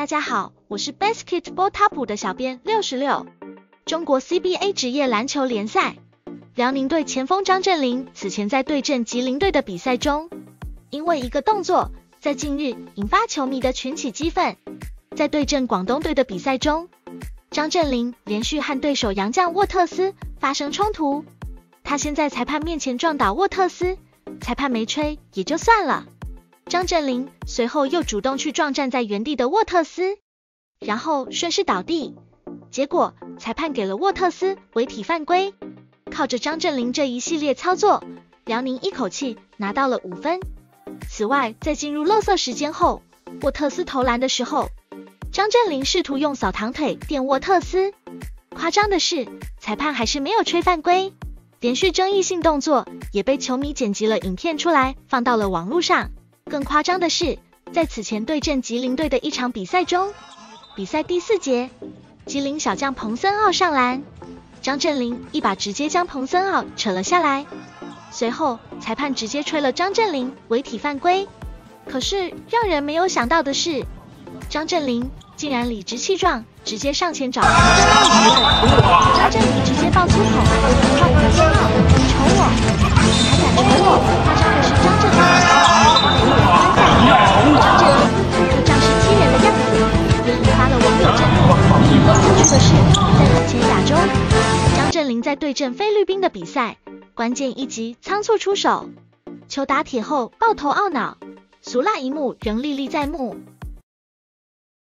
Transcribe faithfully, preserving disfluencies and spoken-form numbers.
大家好，我是 Basketball Top 的小编六十六。中国 C B A 职业篮球联赛，辽宁队前锋张镇麟此前在对阵吉林队的比赛中，因为一个动作，在近日引发球迷的群起激愤。在对阵广东队的比赛中，张镇麟连续和对手洋将沃特斯发生冲突，他先在裁判面前撞倒沃特斯，裁判没吹也就算了。张镇麟随后又主动去撞站在原地的沃特斯，然后顺势倒地，结果裁判给了沃特斯违体犯规。靠着张镇麟这一系列操作，辽宁一口气拿到了五分。此外，在进入垃圾时间后，沃特斯投篮的时候，张镇麟试图用扫堂腿垫沃特斯，夸张的是，裁判还是没有吹犯规。连续争议性动作也被球迷剪辑了影片出来，放到了网络上。更夸张的是，在此前对阵吉林队的一场比赛中，比赛第四节，吉林小将彭森奥上篮，张镇麟一把直接将彭森奥扯了下来，随后裁判直接吹了张镇麟违体犯规。可是让人没有想到的是，张镇麟竟然理直气壮，直接上前找彭森奥理论。张镇麟直接爆粗口，叫彭森奥你瞅我，你还敢瞅我？夸张的是张镇麟张镇麟就仗势欺人的样子，也引发了网友争议。有趣的是，在此前亚洲，张镇麟在对阵菲律宾的比赛，关键一击仓促出手，球打铁后爆头懊恼，俗辣一幕仍历历在目。